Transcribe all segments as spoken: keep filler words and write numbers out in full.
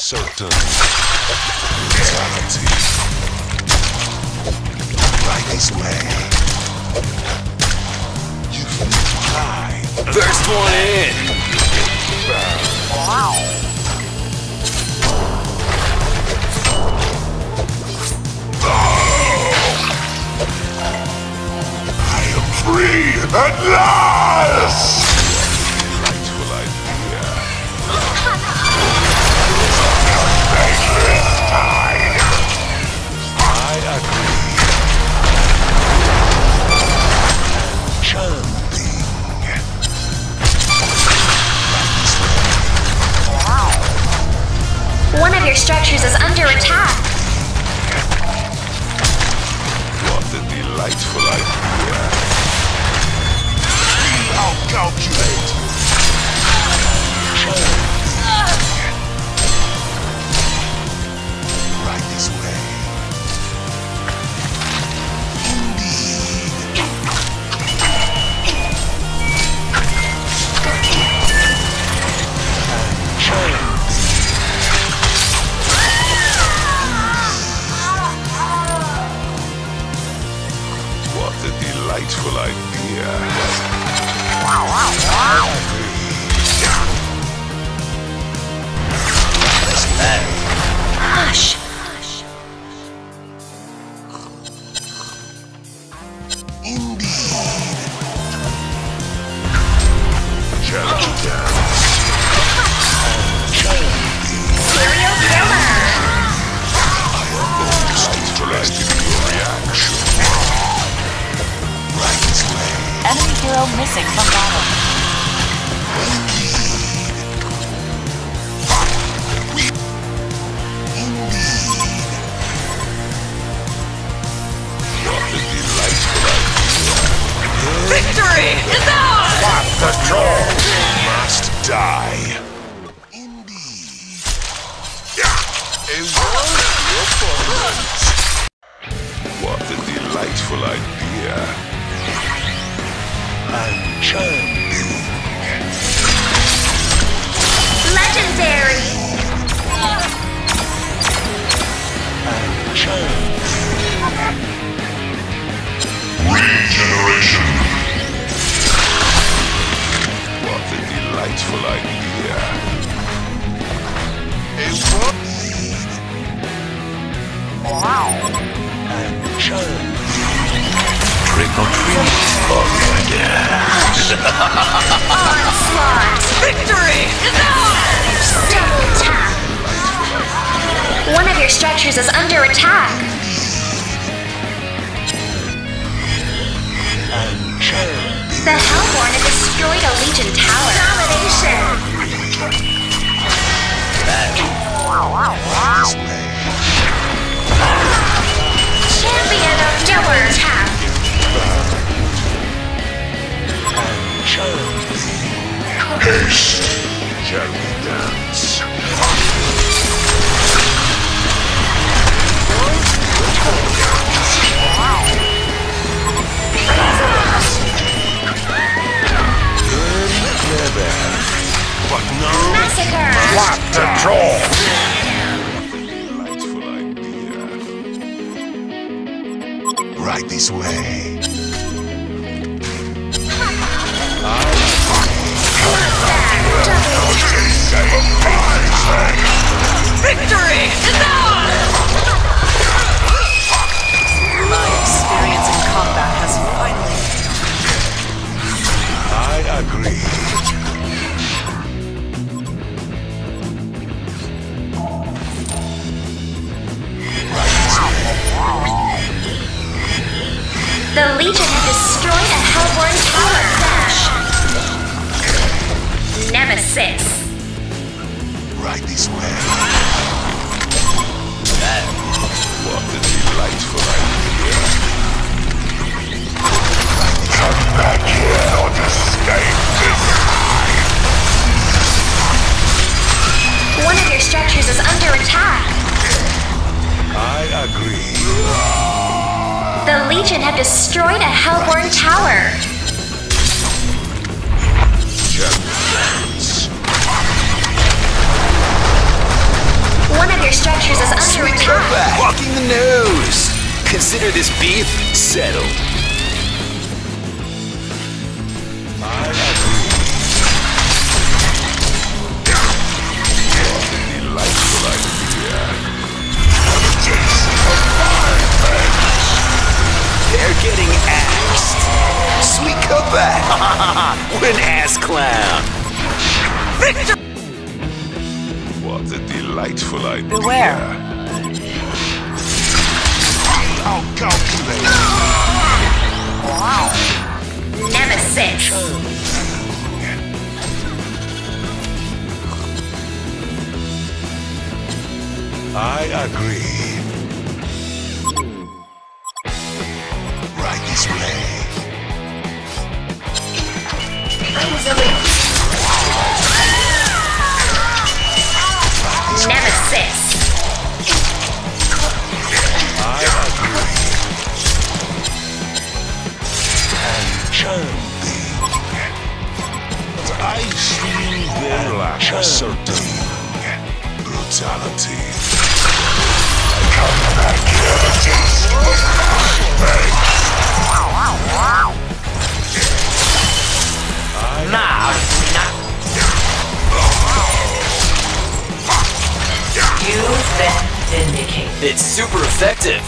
certain fatality. Right this way. You can fly. First one in. Wow. I am free at last! Delightful idea. Faithless tide. I agree. Enchanting. One of your structures is under attack. What a delightful idea. I'll calculate. Right this way. Indeed. What a delightful idea. Wow, wow, wow. Hush. Indeed. Challenge dance. Serial killer. I am most interested in your reaction. Right this way. Enemy hero missing from battle. Victory is ours! What the troll must die. Indeed. A world of opponents. What a delightful idea. Enchanting. Legendary. Enchanting. Regeneration. What a delightful idea. A what? Wow. Enchanting. Trick or treat. Onslaught. Victory is ours! Double tap. One of your structures is under attack. The Hellborn have destroyed a Legion tower. Domination. Champion of double tap. Haste. Shall we dance? But no. Massacre. What the troll? Delightful idea. Right this way. Victory is ours! My experience in combat has finally... I agree. The Legion have destroyed a Hellborn tower. Dash. Nemesis. Right this way. What a delightful idea. Come back here or escape this time. One of your structures is under attack. I agree. The Legion have destroyed a Hellborn tower. Champions. consider this beef settled. I agree. What a delightful idea. Have a taste of my fangs. They're getting axed. Sweet comeback. What an ass clown. Victor! What a delightful idea. Beware. I'll calculate. Wow. Nemesis. I agree. Right this way. Nemesis. I agree. And charm thee. But I see they lack a certain brutality. Come back here, the taste of my fangs. Nah. You've been vindicated. It's super effective.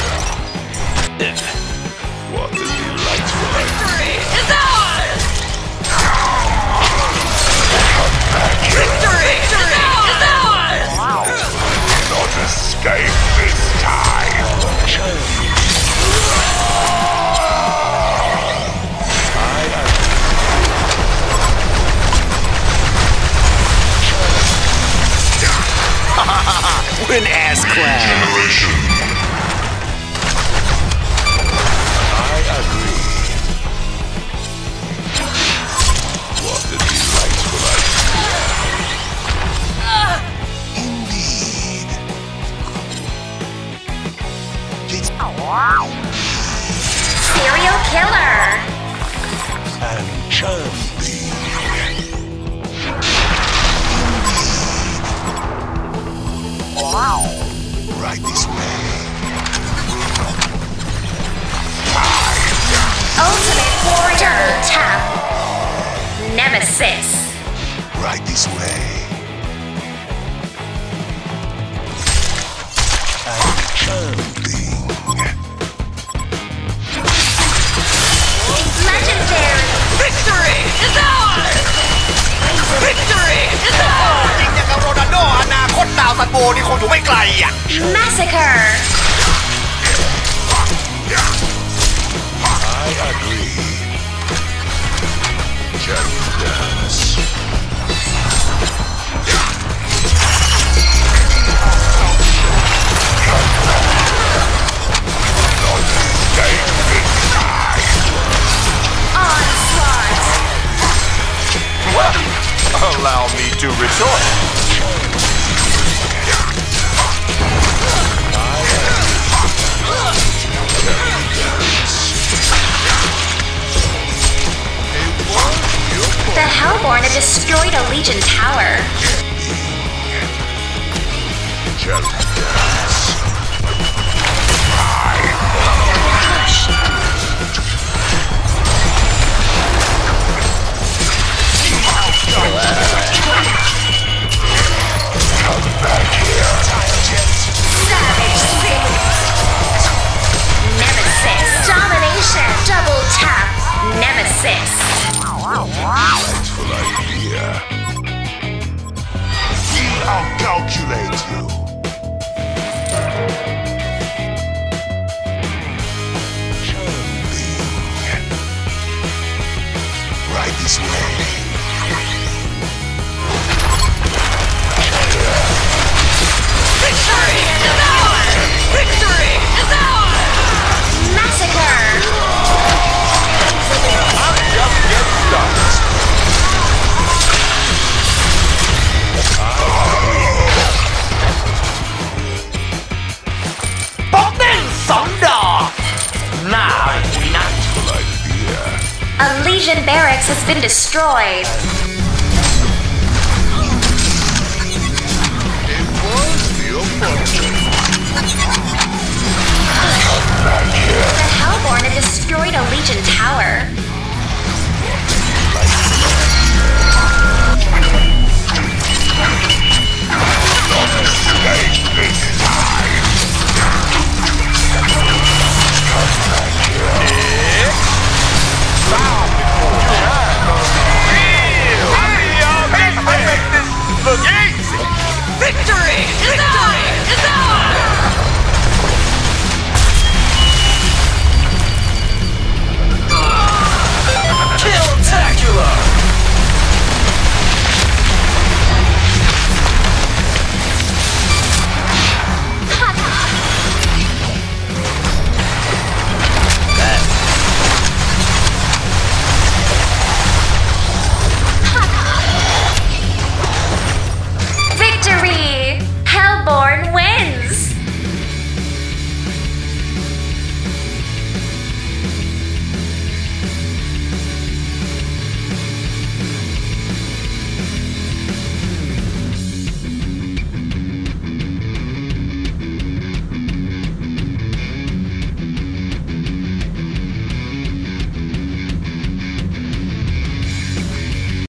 What a delightful idea. Victory is ours! Victory! Victory is ours! Not escape this time. I What an ass clown. Generation. I agree. What a delightful idea. Indeed. It's Serial killer. and charm thee. Right this way. Ultimate warrior. Double tap. Nemesis. Right this way. And charm thee. Legendary. Victory is ours! Victory is ours! จริงอย่างกับโรนัลโดอนาคตดาวซันโบนี่คงอยู่ไม่ไกลอ่ะ Massacre. I agree. Shall we dance? Not escape this time. Onslaught. Well, allow me to retort. The Hellborn have destroyed a Legion tower. Shall we dance? Come back here. Savage Six. Nemesis. Domination. Double tap. Nemesis. Delightful idea. I'll calculate you. Charm thee. Right this way. Victory is ours! Victory is ours! Massacre. I'm just getting started. ป๊อกเด้งสองดอกหน้าคุยนะ Delightful idea. A Legion barracks has been destroyed. It was the opportunity. The Hellborn have destroyed a Legion tower.